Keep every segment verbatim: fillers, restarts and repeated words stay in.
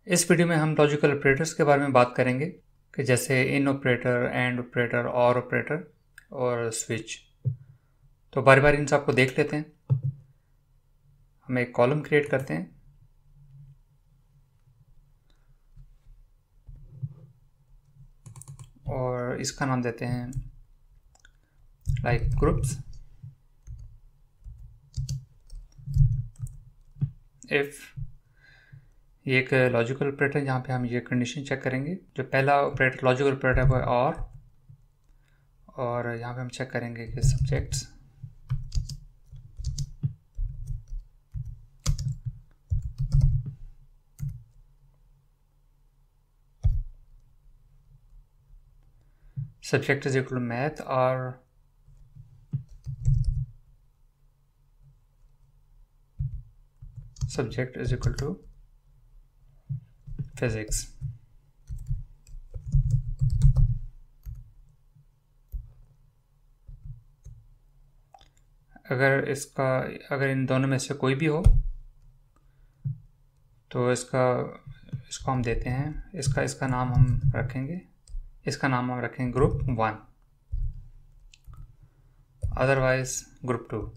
इस वीडियो में हम लॉजिकल ऑपरेटर्स के बारे में बात करेंगे कि जैसे इन ऑपरेटर, एंड ऑपरेटर, और ऑपरेटर और स्विच। तो बारी बारी इन सबको देख लेते हैं। हम एक कॉलम क्रिएट करते हैं और इसका नाम देते हैं लाइक ग्रुप्स। इफ ये एक लॉजिकल ऑपरेटर जहाँ पे हम ये कंडीशन चेक करेंगे। जो पहला ऑपरेटर लॉजिकल ऑपरेटर है वो है और और यहाँ पे हम चेक करेंगे कि subjects subject is equal to math or subject is equal to physics। अगर इसका अगर इन दोनों में से कोई भी हो तो इसका इसको हम देते हैं इसका इसका नाम हम रखेंगे इसका नाम हम रखेंगे group one, otherwise group two.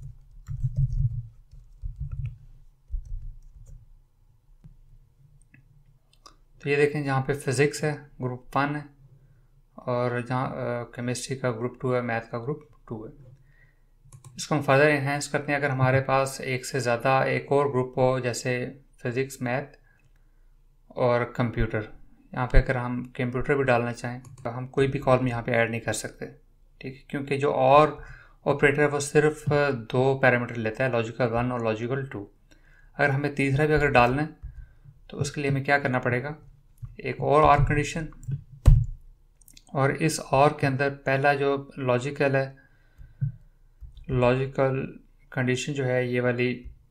तो ये देखें जहाँ पे फिज़िक्स है ग्रुप वन है और जहाँ केमिस्ट्री का ग्रुप टू है, मैथ का ग्रुप टू है। इसको हम फर्दर इन्हेंस करते हैं। अगर हमारे पास एक से ज़्यादा एक और ग्रुप हो जैसे फिज़िक्स, मैथ और कंप्यूटर, यहाँ पे अगर हम कंप्यूटर भी डालना चाहें तो हम कोई भी कॉलम यहाँ पे ऐड नहीं कर सकते, ठीक है, क्योंकि जो और ऑपरेटर है वो सिर्फ दो पैरामीटर लेता है, लॉजिकल वन और लॉजिकल टू। अगर हमें तीसरा भी अगर डालना है तो उसके लिए हमें क्या करना पड़ेगा, एक और आर कंडीशन, और इस और के अंदर पहला जो लॉजिकल है लॉजिकल कंडीशन जो है ये वाली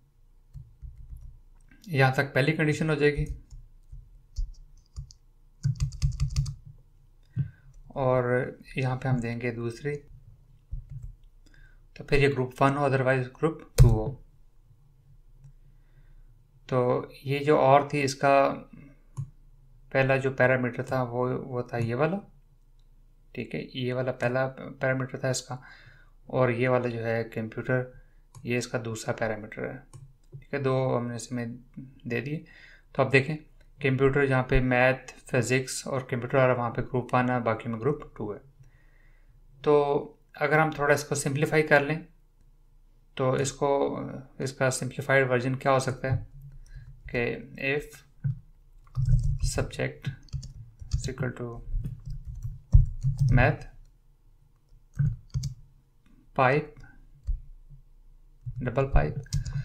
यहाँ तक पहली कंडीशन हो जाएगी और यहाँ पे हम देंगे दूसरी, तो फिर ये ग्रुप वन हो अदरवाइज ग्रुप टू हो। तो ये जो और थी इसका पहला जो पैरामीटर था वो वो था ये वाला, ठीक है, ये वाला पहला पैरामीटर था इसका, और ये वाला जो है कंप्यूटर ये इसका दूसरा पैरामीटर है, ठीक है। दो हमने इसमें दे दिए। तो अब देखें कंप्यूटर जहाँ पे मैथ, फिज़िक्स और कंप्यूटर और वहाँ पे ग्रुप वन है, बाकी में ग्रुप टू है। तो अगर हम थोड़ा इसको सिंप्लीफाई कर लें तो इसको इसका सिंप्लीफाइड वर्जन क्या हो सकता है कि if subject is equal to math pipe double pipe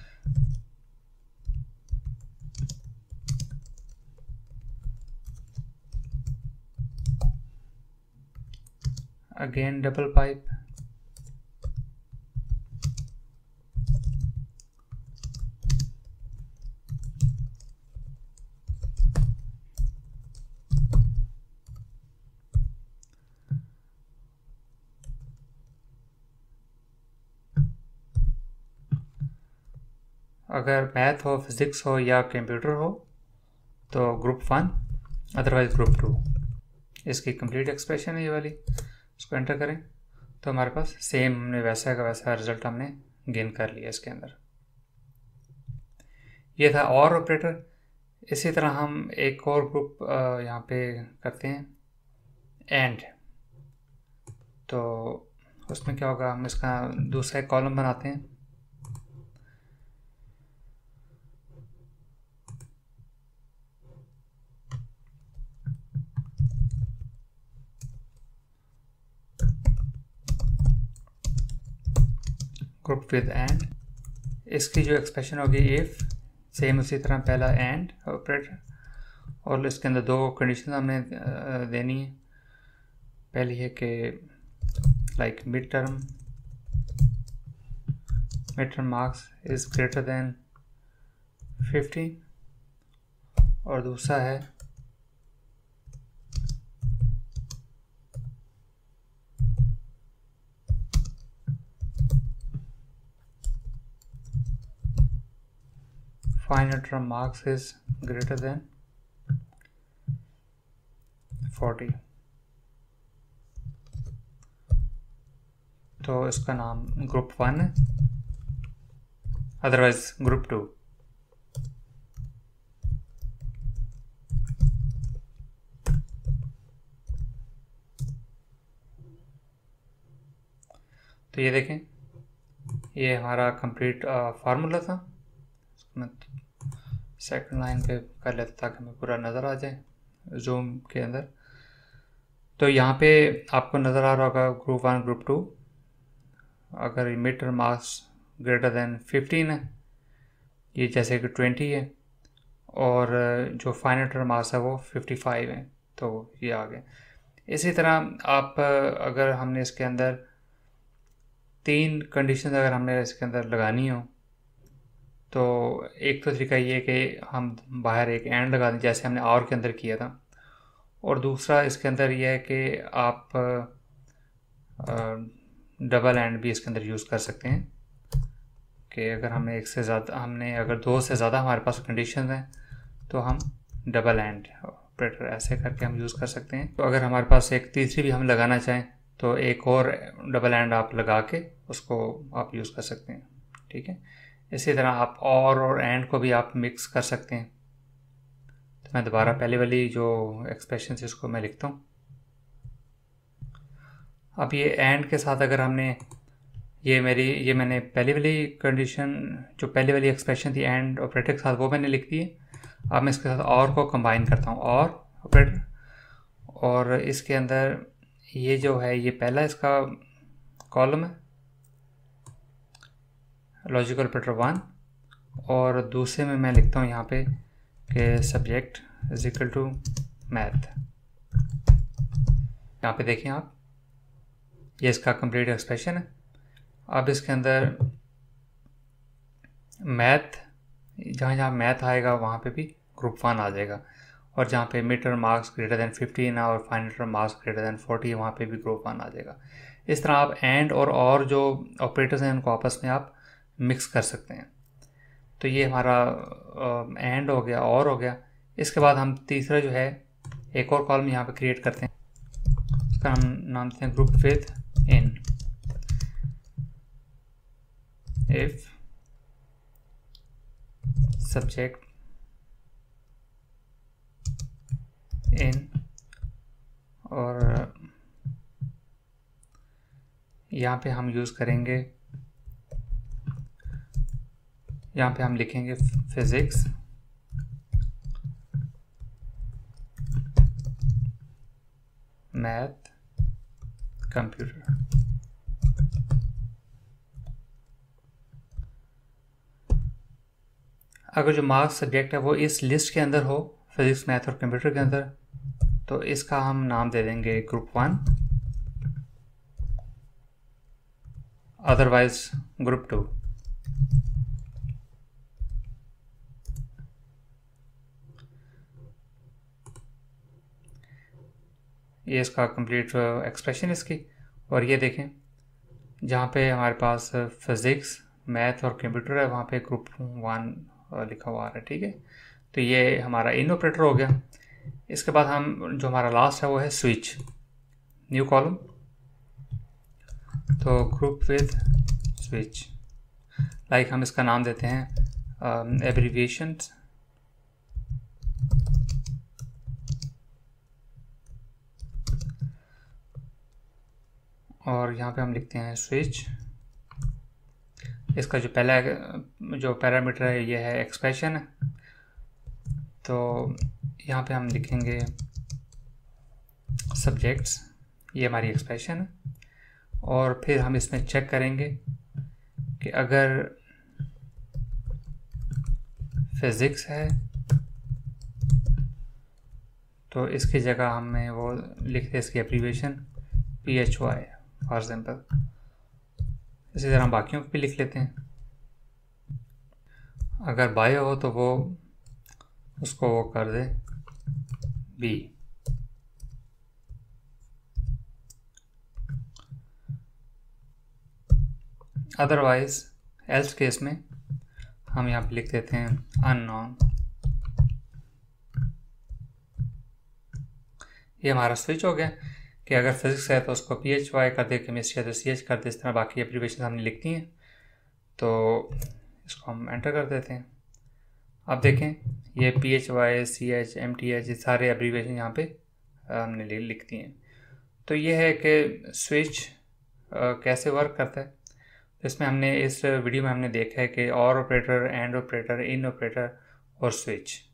again double pipe अगर मैथ हो, फिज़िक्स हो या कंप्यूटर हो तो group one otherwise group two. इसकी कंप्लीट एक्सप्रेशन है ये वाली, इसको एंटर करें तो हमारे पास सेम हमने वैसा का वैसा रिजल्ट हमने गेन कर लिया इसके अंदर। ये था और ऑपरेटर। इसी तरह हम एक और ग्रुप यहाँ पे करते हैं एंड, तो उसमें क्या होगा, हम इसका दूसरा कॉलम बनाते हैं ग्रुप विद एंड। इसकी जो एक्सप्रेशन होगी इफ़, सेम उसी तरह पहला एंड ऑपरेटर, और इसके अंदर दो कंडीशन हमने देनी है। पहली है कि like mid term mid term marks is greater than fifty, और दूसरा है final term marks is greater than forty, तो इसका नाम ग्रुप वन है, अदरवाइज ग्रुप टू। तो ये देखें, ये हमारा कंप्लीट फार्मूला था। मैं सेकंड लाइन पे कर लेता ताकि हमें पूरा नज़र आ जाए जूम के अंदर। तो यहाँ पे आपको नज़र आ रहा होगा ग्रुप वन ग्रुप टू। अगर mid term marks greater than fifteen है, ये जैसे कि ट्वेंटी है, और जो फाइनेटर मास है वो फिफ्टी फाइव है, तो ये आ गया। इसी तरह आप अगर हमने इसके अंदर तीन कंडीशन अगर हमने इसके अंदर लगानी हो, तो एक तो तरीका ये कि हम बाहर एक एंड लगा दें जैसे हमने और के अंदर किया था, और दूसरा इसके अंदर यह है कि आप डबल एंड भी इसके अंदर यूज़ कर सकते हैं कि अगर हमें एक से ज़्यादा हमने अगर दो से ज़्यादा हमारे पास कंडीशन हैं तो हम डबल एंड ऑपरेटर ऐसे करके हम यूज़ कर सकते हैं। तो अगर हमारे पास एक तीसरी भी हम लगाना चाहें तो एक और डबल एंड आप लगा के उसको आप यूज़ कर सकते हैं, ठीक है। इसी तरह आप और और एंड को भी आप मिक्स कर सकते हैं। तो मैं दोबारा पहले वाली जो एक्सप्रेशन है इसको मैं लिखता हूँ। अब ये एंड के साथ अगर हमने ये मेरी ये मैंने पहली वाली कंडीशन जो पहली वाली एक्सप्रेशन थी एंड ऑपरेटर के साथ वो मैंने लिख दी है। अब मैं इसके साथ और को कंबाइन करता हूँ, और ऑपरेटर, और इसके अंदर ये जो है ये पहला इसका कॉलम है लॉजिकल ऑपरेटर वन, और दूसरे में मैं लिखता हूँ यहाँ पे कि subject is equal to math. यहाँ पे देखें आप, ये इसका कंप्लीट एक्सप्रेशन है। अब इसके अंदर मैथ, जहाँ जहाँ मैथ आएगा वहाँ पे भी ग्रुप वन आ जाएगा, और जहाँ पे mid term marks greater than fifteen है और final term marks greater than forty है वहाँ पे भी ग्रुप वन आ जाएगा। इस तरह आप एंड और और जो ऑपरेटर्स हैं उनको आपस में आप मिक्स कर सकते हैं। तो ये हमारा एंड हो गया, और हो गया। इसके बाद हम तीसरा जो है एक और कॉलम यहाँ पे क्रिएट करते हैं, इसका हम नाम देते हैं group with in. If subject in, और यहाँ पे हम यूज़ करेंगे, यहाँ पे हम लिखेंगे फिजिक्स मैथ कंप्यूटर। अगर जो मार्क्स सब्जेक्ट है वो इस लिस्ट के अंदर हो, फिजिक्स मैथ और कंप्यूटर के अंदर, तो इसका हम नाम दे देंगे group one, otherwise group two. ये इसका कंप्लीट एक्सप्रेशन इसकी। और ये देखें जहाँ पे हमारे पास फिज़िक्स मैथ और कंप्यूटर है वहाँ पे ग्रुप वन लिखा हुआ आ रहा है, ठीक है। तो ये हमारा इन ऑपरेटर हो गया। इसके बाद हम जो हमारा लास्ट है वो है स्विच, न्यू कॉलम, तो ग्रुप विद स्विच, लाइक हम इसका नाम देते हैं एब्रीविएशंस, और यहाँ पे हम लिखते हैं स्विच। इसका जो पहला जो पैरामीटर है ये है एक्सप्रेशन है, तो यहाँ पे हम लिखेंगे सब्जेक्ट्स, ये हमारी एक्सप्रेशन है। और फिर हम इसमें चेक करेंगे कि अगर फिज़िक्स है तो इसकी जगह हमें वो लिखते हैं इसकी abbreviation P H Y for example. इसी तरह हम बाकियों को भी लिख लेते हैं। अगर बायो हो तो वो उसको वो कर दे बी। अदरवाइज एल्स केस में हम यहाँ पे लिख देते हैं अननोन। ये हमारा स्विच हो गया कि अगर फिजिक्स है तो उसको पी एच वाई कर दे, केमिस्ट्री है तो सी एच कर दे, इस तरह बाकी एब्रीवेशन हमने लिखती हैं। तो इसको हम एंटर कर देते हैं। अब देखें ये P H Y, C H, M T H, ये सारे एब्रीवेशन यहाँ पे हमने लिख दिए हैं। तो ये है कि स्विच कैसे वर्क करता है। तो इसमें हमने इस वीडियो में हमने देखा है कि और operator, and operator, in operator और स्विच।